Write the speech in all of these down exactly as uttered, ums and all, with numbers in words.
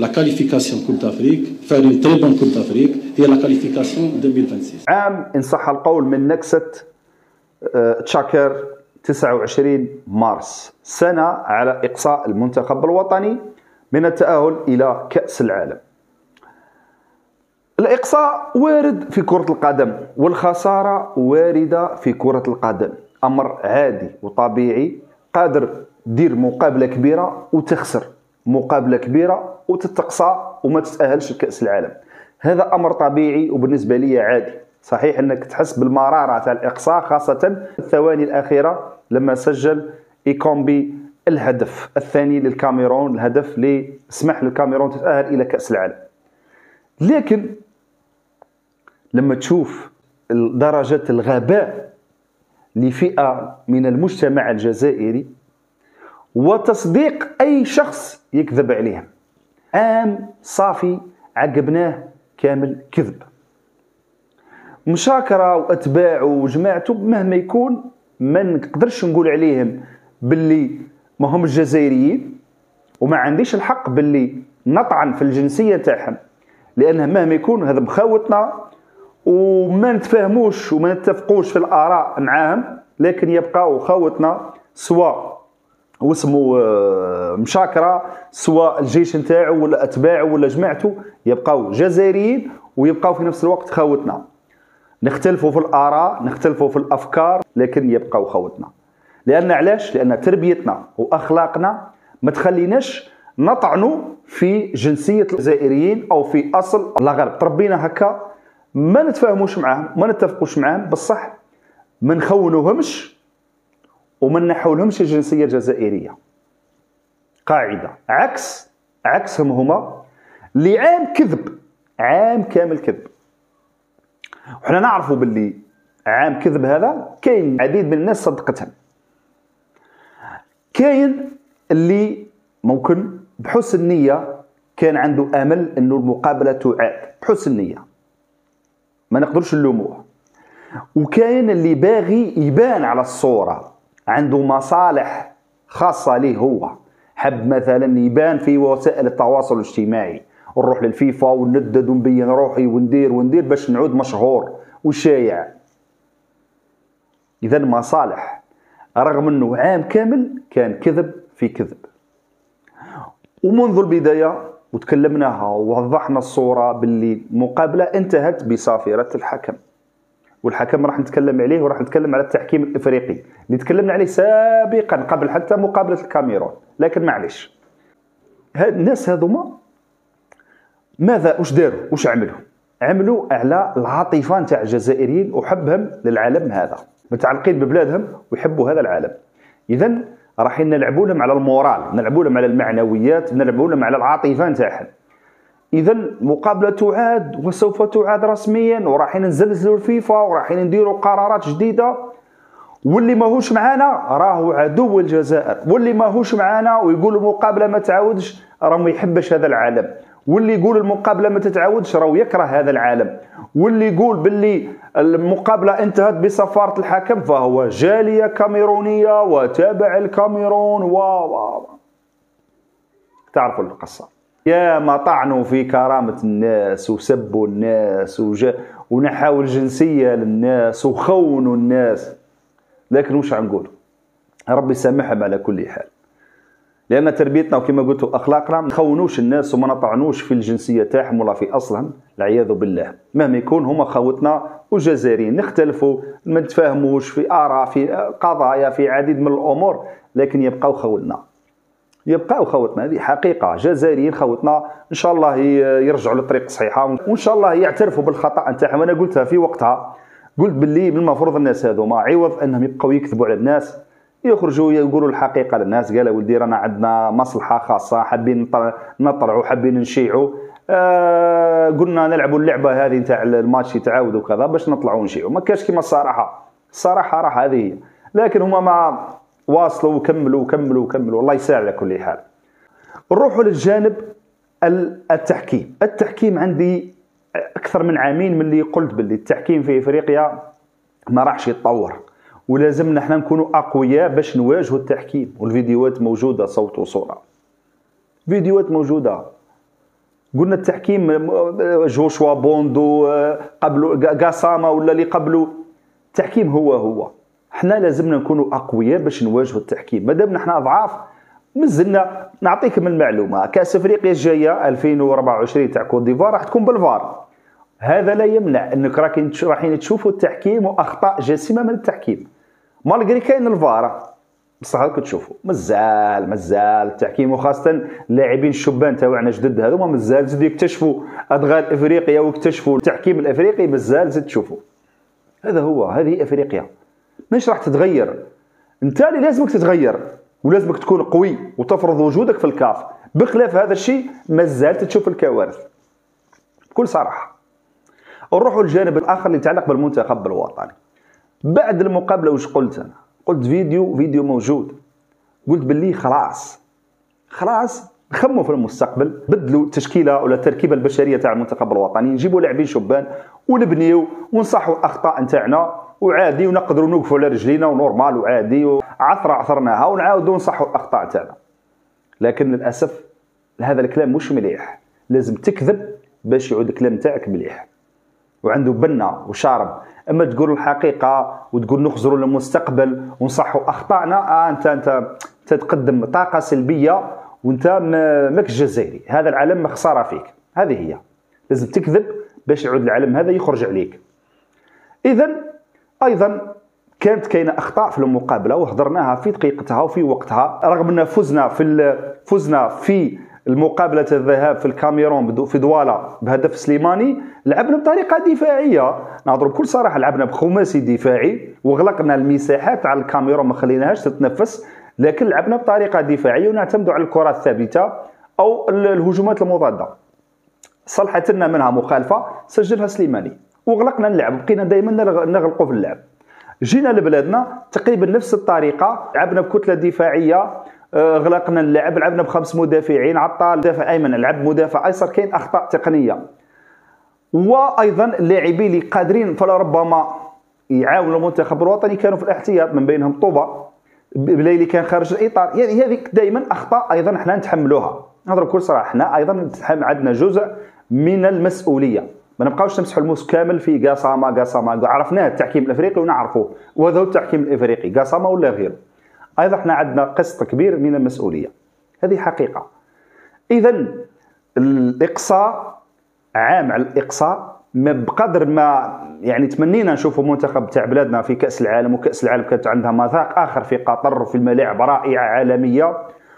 لا كاليفيكاسيون كوب دافريك فاري تري بون كوب دافريك هي لا كاليفيكاسيون ألفين وستة وعشرين. عام ان صح القول من نكسة تشاكر تسعة وعشرين مارس، سنة على إقصاء المنتخب الوطني من التأهل إلى كأس العالم. الإقصاء وارد في كرة القدم والخسارة واردة في كرة القدم، أمر عادي وطبيعي. قادر دير مقابلة كبيرة وتخسر، مقابلة كبيرة وتتقصى وما تتأهلش لكأس العالم، هذا أمر طبيعي وبالنسبة لي عادي. صحيح أنك تحس بالمرارة تاع الإقصاء خاصة الثواني الأخيرة لما سجل إيكومبي الهدف الثاني للكاميرون، الهدف اللي سمح للكاميرون تتأهل إلى كأس العالم. لكن لما تشوف درجة الغباء لفئة من المجتمع الجزائري وتصديق أي شخص يكذب عليهم، عام صافي عقبناه كامل كذب. مشاكرة وأتباعه وجماعته مهما يكون ما نقدرش نقول عليهم باللي ما هم الجزائريين، وما عنديش الحق باللي نطعن في الجنسية تاعهم، لأنه مهما يكون هذا مخاوتنا وما نتفاهموش وما نتفقوش في الآراء معاهم، لكن يبقاو خوتنا سواء واسمه مشاكرة سواء الجيش نتاعو ولا أتباعه ولا جماعته، يبقاو جزائريين ويبقاو في نفس الوقت خوتنا. نختلفوا في الآراء نختلفوا في الأفكار لكن يبقاو خوتنا. لأن علاش؟ لأن تربيتنا وأخلاقنا ما تخليناش نطعنوا في جنسية الجزائريين أو في أصل المغرب. تربينا هكا، ما نتفاهموش معاهم ما نتفقوش معاهم، بصح ما نخونوهمش وما نحولهمش الجنسية الجزائرية. قاعدة عكس عكسهم هما اللي عام كذب، عام كامل كذب. وحنا نعرفوا باللي عام كذب هذا كاين عديد من الناس صدقتهم، كاين اللي ممكن بحسن نية كان عنده امل انه المقابلة تعاد بحسن نية ما نقدرش نلوموه، وكاين اللي باغي يبان على الصورة عنده مصالح خاصة ليه، هو حب مثلا يبان في وسائل التواصل الاجتماعي، ونروح للفيفا وندد ونبين روحي وندير وندير باش نعود مشهور وشايع. إذا مصالح، رغم أنه عام كامل كان كذب في كذب. ومنذ البداية وتكلمناها ووضحنا الصورة باللي المقابلة انتهت بصافرة الحكم، والحكم راح نتكلم عليه وراح نتكلم على التحكيم الإفريقي اللي تكلمنا عليه سابقا قبل حتى مقابلة الكاميرون. لكن معليش، هاد الناس هذوما ماذا وش داروا وش عملوا؟ عملوا على العاطفة نتاع الجزائريين وحبهم للعالم هذا، متعلقين ببلادهم ويحبوا هذا العالم. إذا راح نلعبوا لهم على المورال، نلعبوا لهم على المعنويات، نلعبوا لهم على العاطفة نتاعهم. إذا مقابلة تعاد وسوف تعاد رسميا، وراح نزلزلوا الفيفا وراح نديروا قرارات جديدة، واللي ماهوش معانا راهو عدو الجزائر، واللي ماهوش معانا ويقول المقابلة ما تعاودش راه ما يحبش هذا العالم، واللي يقول المقابلة ما تتعاودش راهو يكره هذا العالم، واللي يقول باللي المقابلة انتهت بصفارة الحكم فهو جالية كاميرونية وتابع الكاميرون و و تعرفوا القصة. يا ما طعنوا في كرامة الناس وسبوا الناس وجا ونحاول جنسية للناس وخونوا الناس، لكن وش عنقول؟ ربي يسامحهم على كل حال، لأن تربيتنا وكما قلت أخلاقنا ما نخونوش الناس وما نطعنوش في الجنسية تاعهم ولا في أصلهم، العياذ بالله. مهما يكون هما خوتنا وجزائريين، نختلفوا ما نتفاهموش في آراء في قضايا في عديد من الأمور، لكن يبقاو خوتنا يبقاو خوتنا. هذه حقيقة، جزائريين خوتنا إن شاء الله يرجعوا للطريق الصحيحة وإن شاء الله يعترفوا بالخطأ نتاعهم. أنا قلتها في وقتها، قلت باللي من المفروض الناس هذوما عوض أنهم يبقوا يكذبوا على الناس يخرجوا يقولوا الحقيقة للناس. قالوا ولدي رانا عندنا مصلحة خاصة، حابين نطلعوا حابين نشيعوا، آه قلنا نلعبوا اللعبة هذه نتاع الماتش يتعاود وكذا باش نطلعوا ونشيعوا. ما كاش كيما الصراحة، الصراحة راح هذه هي، لكن هما ما واصلوا وكملوا وكملوا وكملوا. الله يساعد على كل حال. نروحوا للجانب التحكيم. التحكيم عندي أكثر من عامين من اللي قلت باللي التحكيم في إفريقيا ما راحش يتطور، ولازمنا احنا نكونوا أقوياء باش نواجهوا التحكيم. والفيديوهات موجودة، صوت وصورة، فيديوهات موجودة. قلنا التحكيم جوشوا بوندو قبله قاساما ولا اللي قبله، التحكيم هو هو. حنا لازمنا نكونوا اقوياء باش نواجهوا التحكيم. مادامنا حنا ضعاف مازلنا. نعطيكم المعلومه، كاس افريقيا الجايه ألفين وأربعة وعشرين تاع كوت ديفوار راح تكون بالفار. هذا لا يمنع انك راكين تشوفوا التحكيم واخطاء جسيمه من التحكيم. مالغري كاين الفار بصح راكم تشوفوا مازال مازال التحكيم، وخاصه اللاعبين الشبان تاعنا جدد هذوما مازال زيدوا يكتشفوا ادغال افريقيا ويكتشفوا التحكيم الافريقي، مازال زيد تشوفوا. هذا هو، هذه افريقيا مش راح تتغير. انت اللي لازمك تتغير ولازمك تكون قوي وتفرض وجودك في الكاف. بخلاف هذا الشيء مازال تشوف الكوارث بكل صراحه. نروحوا للجانب الاخر اللي يتعلق بالمنتخب الوطني. بعد المقابله واش قلت انا؟ قلت فيديو فيديو موجود، قلت باللي خلاص خلاص نخموا في المستقبل، بدلوا التشكيله ولا التركيبه البشريه تاع المنتخب الوطني، نجيبوا لاعبين شبان ونبنيو ونصحوا الاخطاء نتاعنا وعادي، ونقدروا نوقفوا على رجلينا ونورمال وعادي، وعثره عثرناها ونعاودوا نصحوا الاخطاء تاعنا. لكن للاسف هذا الكلام مش مليح، لازم تكذب باش يعود الكلام تاعك مليح وعنده بنه وشارب. اما تقول الحقيقه وتقول نخزروا للمستقبل ونصحوا اخطائنا، آه انت انت تقدم طاقه سلبيه وانت ماكش جزائري. هذا العالم خساره فيك، هذه هي. لازم تكذب باش يعود العالم هذا يخرج عليك. اذا ايضا كانت كاينه اخطاء في المقابله وحضرناها في دقيقتها وفي وقتها، رغم ان فزنا في فزنا في المقابله الذهاب في الكاميرون في دواله بهدف سليماني. لعبنا بطريقه دفاعيه، نهضر بكل صراحه، لعبنا بخماسي دفاعي وغلقنا المساحات على الكاميرون ما خليناهاش تتنفس، لكن لعبنا بطريقه دفاعيه ونعتمدوا على الكرات الثابته او الهجومات المضاده. صلحت لنا منها مخالفه سجلها سليماني وغلقنا اللعب، بقينا دائما نغلقوا في اللعب. جينا لبلادنا تقريبا نفس الطريقه، لعبنا بكتله دفاعيه، غلقنا اللعب، لعبنا بخمس مدافعين، عطال مدافع ايمن لعب مدافع ايسر، كاين اخطاء تقنيه. وايضا اللاعبين اللي قادرين فلربما يعاونوا المنتخب الوطني كانوا في الاحتياط، من بينهم طوبه بليلي كان خارج الاطار. يعني هذه دائما اخطاء ايضا احنا نتحملوها. نهضر بكل صراحه، احنا ايضا عندنا جزء من المسؤوليه، ما نبقاوش نمسحوا الموس كامل في قاساما قاساما. عرفناه التحكيم الافريقي ونعرفوه، وهذا هو التحكيم الافريقي قاساما ولا غيره. ايضا احنا عندنا قسط كبير من المسؤوليه، هذه حقيقه. اذا الاقصاء عام على الاقصاء، ما بقدر ما يعني تمنينا نشوفوا منتخب تاع بلادنا في كاس العالم، وكاس العالم كانت عندها مذاق اخر في قطر وفي الملاعب رائعه عالميه،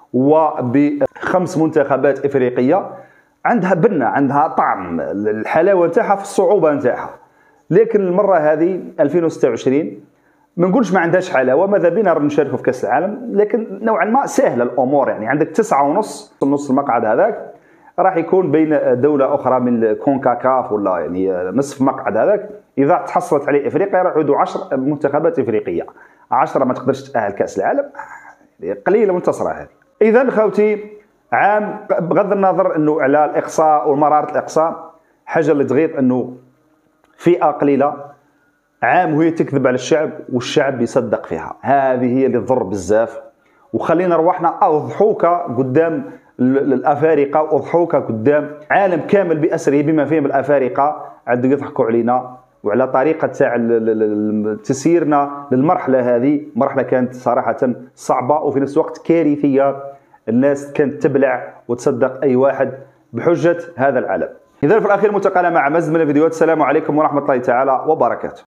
وبخمس منتخبات افريقيه عندها بنه، عندها طعم، الحلاوه نتاعها في الصعوبه نتاعها. لكن المره هذه ألفين وستة وعشرين ما نقولش ما عندهاش حلاوه، ماذا بينا نشاركوا في كاس العالم، لكن نوعا ما سهله الامور. يعني عندك تسعة ونص، نص المقعد هذاك راح يكون بين دوله اخرى من كونكاكاف ولا يعني نصف مقعد هذاك، اذا تحصلت عليه افريقيا راح يعودوا عشر منتخبات افريقيه، عشرة ما تقدرش تاهل كاس العالم، قليله منتصره هذه. اذا خوتي، عام بغض النظر انه على الاقصاء ومراره الاقصاء، حاجه اللي تغيظ انه فئه قليله عام وهي تكذب على الشعب والشعب يصدق فيها. هذه هي اللي تضر بزاف. وخلينا رواحنا اضحوكه قدام الافارقه واضحوكه قدام عالم كامل باسره بما فيهم الافارقه، عندهم يضحكوا علينا وعلى طريقه تاع تسييرنا للمرحله هذه. مرحله كانت صراحه صعبه وفي نفس الوقت كارثيه، الناس كانت تبلع وتصدق اي واحد بحجه هذا العالم. اذا في الاخير ملتقانا مع مزيد من الفيديوهات. السلام عليكم ورحمه الله تعالى وبركاته.